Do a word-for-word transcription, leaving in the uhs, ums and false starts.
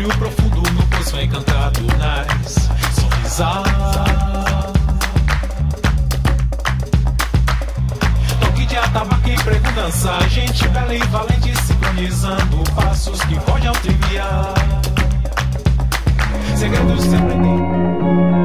mergulho profundo no poço encantado nas sorrisal. Toque de atabaque e prego dançar, gente bela e valente sincronizando passos que fogem ao trivial. Segredos se aprendem.